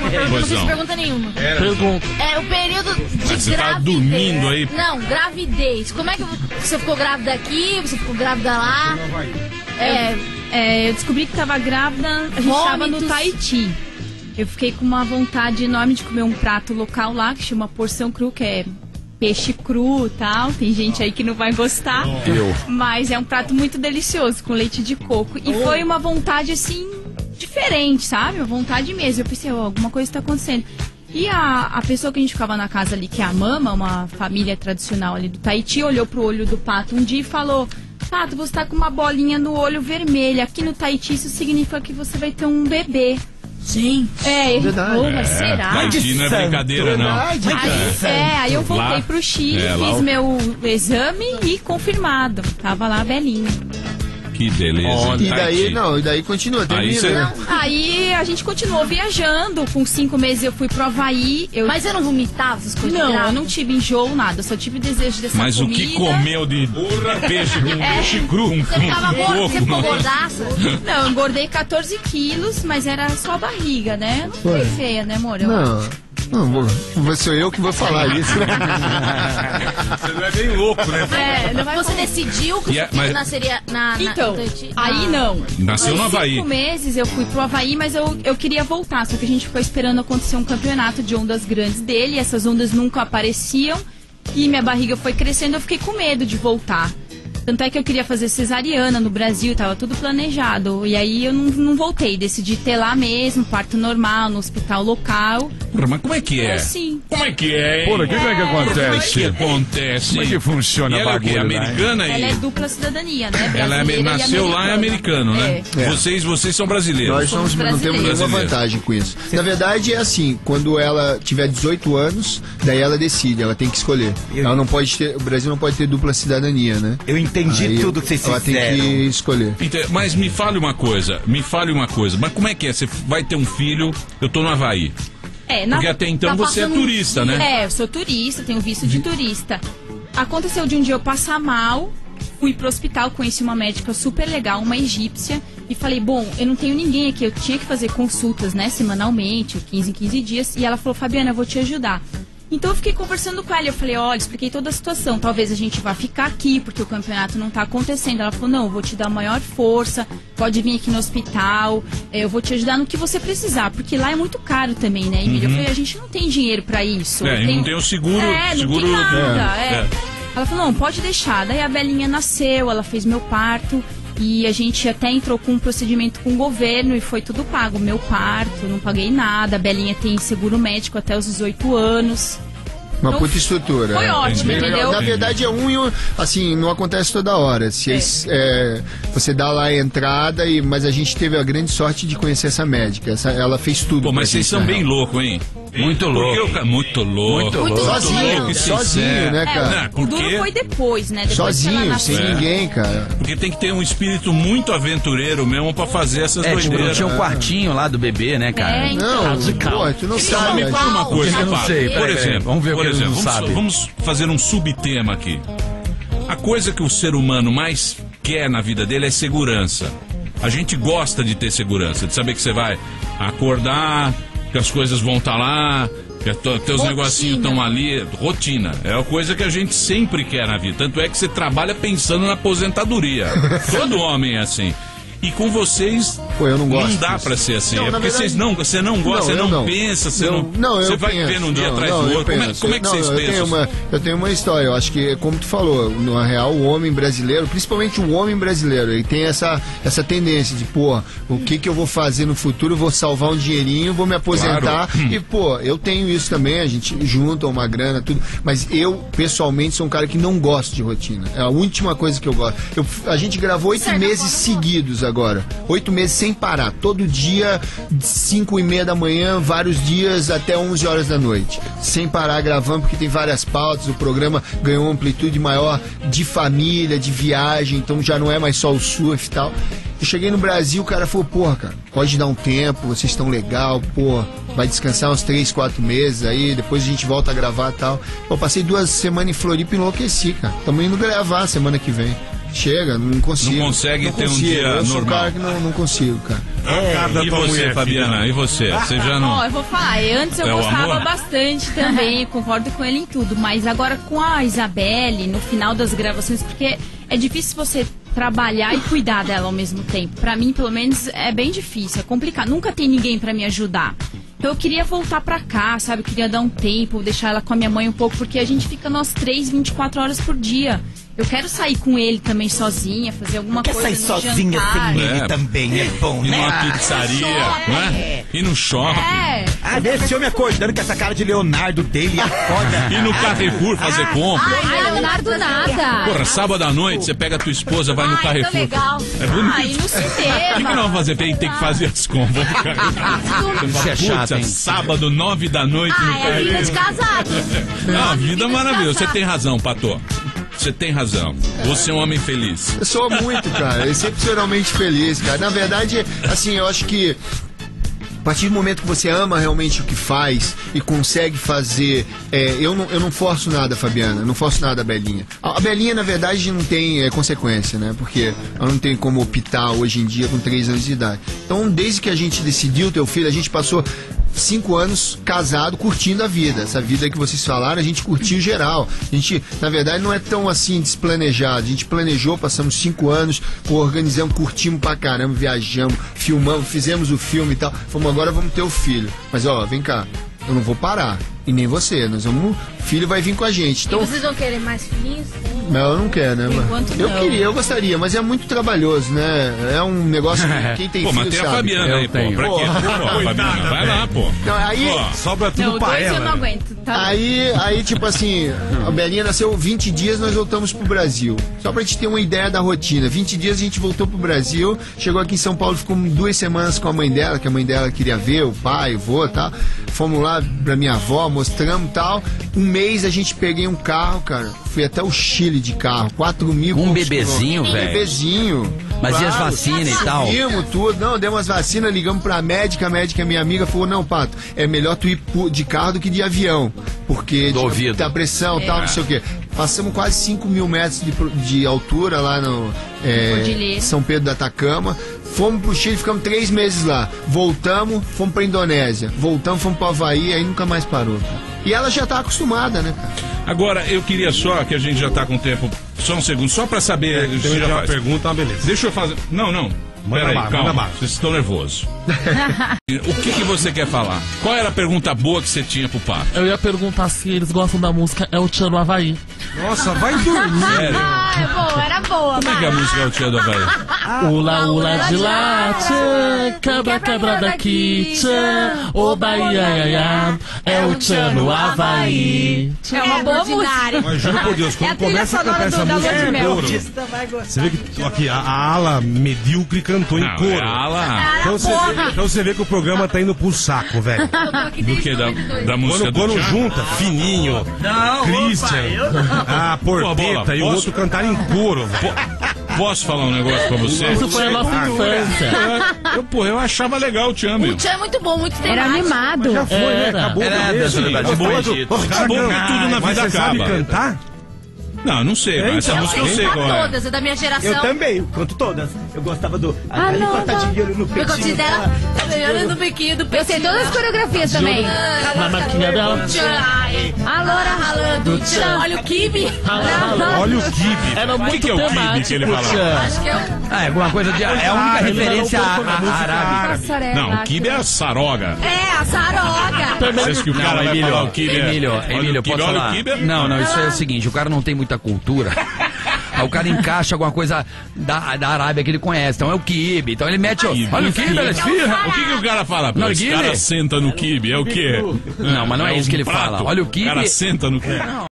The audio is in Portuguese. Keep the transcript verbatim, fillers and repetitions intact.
pergunta, não fiz pergunta nenhuma. Pergunta. É o período de Mas você gravidez. tá dormindo aí? Não, gravidez. Como é que você ficou grávida aqui? Você ficou grávida lá? É, é, eu descobri que tava grávida, a gente tava no Tahiti. Eu fiquei com uma vontade enorme de comer um prato local lá, que chama porção cru, que é peixe cru e tal. Tem gente aí que não vai gostar. Eu. Mas é um prato muito delicioso, com leite de coco. E oh. foi uma vontade, assim, diferente, sabe? Uma vontade mesmo. Eu pensei, oh, alguma coisa tá acontecendo. E a, a pessoa que a gente ficava na casa ali, que é a Mama, uma família tradicional ali do Tahiti, olhou pro olho do pato um dia e falou: Pato, você tá com uma bolinha no olho vermelha. Aqui no Tahiti isso significa que você vai ter um bebê. Sim. É, ele falou, mas É, será? Tahiti não é brincadeira, não. Aí, é, aí eu voltei Lá- pro Chile, é, lá fiz o- meu exame e confirmado. Tava lá a Belinha. Que beleza. E daí, não, e daí continua, termina, cê- né? Aí a gente continuou viajando. Com cinco meses eu fui pro Havaí. Eu... Mas você não vomitava essas coisas? Não, grávida? eu não tive enjoo, nada. Eu só tive desejo dessa Mas comida. o que comeu de peixe com peixe cru? Com, Você ficava com gorda, você ficou coco? gordaça? Não, eu engordei quatorze quilos, mas era só a barriga, né? Não foi feia, né, amor? Eu- Não. Não, vou, vou ser eu que vou falar isso, né? Você não é bem louco, né? É, não vai Você decidiu que o E seu a- filho mas- nasceria na, na Então, no Tahiti? aí Ah. não. Nasceu no Com Havaí. cinco meses eu fui pro Havaí, mas eu, eu queria voltar. Só que a gente ficou esperando acontecer um campeonato de ondas grandes dele. E essas ondas nunca apareciam. E minha barriga foi crescendo, eu fiquei com medo de voltar. Tanto é que eu queria fazer cesariana no Brasil, tava tudo planejado. E aí eu não, não voltei, decidi ter lá mesmo, parto normal, no hospital local. Porra, mas como é que é? Assim. Como é que é, hein? Porra, o que, que é que Como é que acontece? acontece? Como é que funciona E a ela é o quê? bagulho, né? Americana aí? Ela é dupla cidadania, né? Ela é, Brasileira e nasceu lá é americano, né? É. Vocês, vocês são brasileiros. Nós somos, não temos nenhuma Brasileiros. vantagem com isso. Na verdade, é assim, quando ela tiver dezoito anos, daí ela decide, ela tem que escolher. Ela não pode ter, o Brasil não pode ter dupla cidadania, né? Eu entendi Aí tudo que vocês ela fizeram. tem que escolher. Então, mas me fale uma coisa, me fale uma coisa. Mas como é que é? Você vai ter um filho, eu tô no Havaí. É, na... Porque até então tá você é passando um turista, né? É, eu sou turista, tenho visto de turista. Aconteceu de um dia eu passar mal, fui pro hospital, conheci uma médica super legal, uma egípcia, e falei, bom, eu não tenho ninguém aqui, eu tinha que fazer consultas, né, semanalmente, quinze em quinze dias, e ela falou, Fabiana, eu vou te ajudar. Então eu fiquei conversando com ela, eu falei, olha, expliquei toda a situação, talvez a gente vá ficar aqui, porque o campeonato não tá acontecendo. Ela falou, não, eu vou te dar maior força, pode vir aqui no hospital, eu vou te ajudar no que você precisar, porque lá é muito caro também, né, Emília? Eu falei, a gente não tem dinheiro pra isso. É, Eu e tenho- não tem o seguro. É, não seguro tem nada, é. é. Ela falou, não, pode deixar. Daí a Belinha nasceu, ela fez meu parto e a gente até entrou com um procedimento com o governo e foi tudo pago. Meu parto, não paguei nada. A Belinha tem seguro médico até os dezoito anos. Uma Então, puta estrutura. foi é. ótimo, Bem legal. entendeu? Na verdade é um e um, assim, não acontece toda hora. Se eles, é, você dá lá a entrada, e, mas a gente teve a grande sorte de conhecer essa médica. Essa, ela fez tudo. Pô, pra mas vocês gente, são na bem real. loucos, hein? Muito Porque louco. eu ca- muito louco. Muito Muito louco. Sozinho, louco, sozinho, sincero. né, É, cara? o duro Porque- foi depois, né? Depois que ela Sozinho, nasceu. sem ninguém, cara. Porque tem que ter um espírito muito aventureiro mesmo pra fazer essas É, tipo, não doideiras. tinha um quartinho lá do bebê, né, cara? É, então. Não, pô, tu não Então, sabe. me né? fala uma coisa, Eu não Fábio. sei, Por peraí, peraí. exemplo, Vamos ver o por que ele exemplo, não vamos, sabe. vamos fazer um subtema aqui. A coisa que o ser humano mais quer na vida dele é segurança. A gente gosta de ter segurança, de saber que você vai acordar, que as coisas vão estar lá, que to- teus Rotina. negocinhos estão ali. Rotina. É a coisa que a gente sempre quer na vida. Tanto é que você trabalha pensando na aposentadoria. Todo homem é assim. E com vocês, Pô, eu não gosto dá disso. pra ser assim. Não, é na porque verdade- vocês não, você não gosta, você eu não, pensa, você não. não, eu você vai penso. vendo um dia Não, atrás não, do eu outro. Como é, penso. como é que Não, vocês eu pensam? tenho uma Eu tenho uma história, eu acho que, como tu falou, na real, o homem brasileiro, principalmente o homem brasileiro, ele tem essa, essa tendência de, pô, o que que eu vou fazer no futuro? Eu vou salvar um dinheirinho, vou me aposentar. Claro. E, pô, eu tenho isso também, a gente junta uma grana, tudo. Mas eu, pessoalmente, sou um cara que não gosto de rotina. É a última coisa que eu gosto. Eu, a gente gravou oito Certo, meses agora- seguidos agora. Oito meses sem parar. Todo dia, cinco e meia da manhã, vários dias até onze horas da noite. Sem parar gravando, porque tem várias pautas. O programa ganhou uma amplitude maior de família, de viagem, então já não é mais só o surf e tal. Eu cheguei no Brasil, o cara falou, porra, cara, pode dar um tempo, vocês estão legal, pô, vai descansar uns três, quatro meses aí, depois a gente volta a gravar e tal. Eu passei duas semanas em Floripa e enlouqueci, cara. Tamo indo gravar semana que vem. Chega, não consigo. Não consegue não ter um consigo. dia Eu sou um normal. cara que não, não consigo, cara. É, e você, Fabiana? E você? Você já não... Ó, eu vou falar, antes eu É o gostava amor? bastante também, concordo com ele em tudo, mas agora com a Isabelle, no final das gravações, porque é difícil você trabalhar e cuidar dela ao mesmo tempo. Pra mim, pelo menos, é bem difícil, é complicado. Nunca tem ninguém pra me ajudar. Então eu queria voltar pra cá, sabe? Eu queria dar um tempo, deixar ela com a minha mãe um pouco, porque a gente fica nós três, vinte e quatro horas por dia. Eu quero sair com ele também sozinha, fazer alguma Quer coisa sair no sozinha jantar. sem ele É. também, é bom, Ir né? numa pizzaria, shopping. né? Ir no shopping. É, Ah, deixa esse homem acordando com essa cara de Leonardo dele e acorda. Ir no Carrefour fazer compra. Ai, Leonardo, nada. Porra, sábado à noite você pega a tua esposa, vai no Ai, Carrefour. tão legal. É bonito. aí no O que, que cinema. nós vamos fazer? Tem, tem que fazer as compras. Vamos no Carrefour. Isso é chato, Putz, hein? sábado, nove da noite no Ah, é vida de Carrefour. casado. Não, vida Vida de maravilhosa. Você casado. tem razão, Patô. Você tem razão. Você é um homem feliz. Eu sou muito, cara, excepcionalmente feliz, cara. Na verdade, assim, eu acho que a partir do momento que você ama realmente o que faz e consegue fazer. É, eu, não, eu não forço nada, Fabiana, eu não forço nada a Belinha. A, a Belinha, na verdade, não tem é, consequência, né? Porque ela não tem como optar hoje em dia com três anos de idade. Então, desde que a gente decidiu ter o filho, a gente passou cinco anos casado, curtindo a vida. Essa vida que vocês falaram, a gente curtiu geral. A gente, na verdade, não é tão assim desplanejado. A gente planejou, passamos cinco anos, pô, organizamos, curtimos pra caramba, viajamos, filmamos, fizemos o filme e tal. Fomos, agora vamos ter o filho. Mas ó, vem cá, eu não vou parar. E nem você, nós vamos. O filho vai vir com a gente. Então, E vocês vão querer mais filhinhos? não, eu não quero, né, mano? enquanto Eu não. queria, eu gostaria, mas é muito trabalhoso, né? É um negócio que quem tem Pô, mas filho tem a sabe. Fabiana Eu aí, pô. tenho. Pra quê? Pô, Fabiana, vai lá, pô. Então, aí, Pô, Sobra tudo Não, pra dois ela. eu não né? aguento. Tá? Aí, aí, tipo assim, a Belinha nasceu vinte dias, nós voltamos pro Brasil. Só pra gente ter uma ideia da rotina. vinte dias a gente voltou pro Brasil, chegou aqui em São Paulo, ficou duas semanas com a mãe dela, que a mãe dela queria ver, o pai, o vô e tal. Fomos lá pra minha avó, mostramos e tal. Um mês a gente peguei um carro, cara. Fui até o Chile de carro, quatro mil Um poucos bebezinho, quilômetros. Um velho. bebezinho. Mas e as vacinas e tal? Subimos tudo, não, demos as vacinas, ligamos pra médica, a médica, minha amiga, falou, não, Pato, é melhor tu ir pu- de carro do que de avião, porque Do ouvido. tá pressão e tal, não sei o quê. Passamos quase cinco mil metros de, pro- de altura lá no é, Cordilheira. São Pedro da Atacama, fomos pro Chile, ficamos três meses lá, voltamos, fomos pra Indonésia, voltamos, fomos pro Havaí, aí nunca mais parou. E ela já tá acostumada, né, cara? agora, eu queria só, que a gente já tá com tempo, só um segundo, só pra saber. Tem se já uma faz. pergunta, uma beleza. Deixa eu fazer. Não, não. Manda Peraí, bala, calma. manda bala. Vocês estão nervosos. O que, que você quer falar? Qual era a pergunta boa que você tinha pro Pato? Eu ia perguntar se eles gostam da música É o Tchan no Havaí. Nossa, vai dormir. Sério? Ah, é boa, era boa. Como é que é a música é o Tia do Havaí? Ula, ula de lá, tchan, quebra, quebra daqui, tchan, ô Bahia, ia, ia, é o Tchan no Havaí. É uma boa música. Mas juro por Deus, É quando a trilha começa a cantar sonora essa do- da música Lua de em Mel. coro, você vê que aqui, a, a ala medíocre cantou em Não, coro. é ala. Então você, vê, então você vê que o programa tá indo pro saco, velho. Do que? Da, da música Quando, do quando Tchan? junta, Fininho, Christian, a Pô, Bola, Porteta e o posso- outro cantaram em coro, velho. Posso falar um negócio pra você? Isso foi a nossa infância. Eu, pô, eu achava legal o Tchan, meu. O Tchan é muito bom, muito Era temático. animado. Já foi, né? Era. Acabou Era também. dessa Sim, da acabou. Egito. Os caras Acabou que cantam. tudo na Mas vida você sabe acaba. cantar? Não, não sei, mas essa Eu música eu sei sei qual é. todas, é da minha geração. também, canto todas. Eu gostava do. Ah, não, não. de olho no Eu considero olhando no biquinho do Eu sei todas as coreografias também. Na marquinha dela. Tchan, ai, A Loura ralando, Tchan. Olha o kibe. Rala, rala. Olha o Kibe. Era O que, muito que é o kibe que temático, ele fala? Tchan. Acho que é o... Ah, é alguma coisa de. É a única Ah, ele referência não à colocou na à- música arábica. árabe. Passarela. Não, o kibe é a saroga. É, a saroga. Vocês que o cara Não, vai Emílio, falar o kibe é- Emílio, olha Emílio, o kibe, posso olha falar? o kibe é- Não, não, isso é o seguinte, o cara não tem muita cultura. Aí o cara encaixa alguma coisa da, da Arábia que ele conhece. Então é o kibe. Então ele mete, ó, olha o kibe, olha esse filho. O que, que o cara fala? Pô, esse Narguile? cara senta no kibe, é o quê? Não, mas não é isso que ele um prato. fala. Olha o quibe. O cara senta no kibe.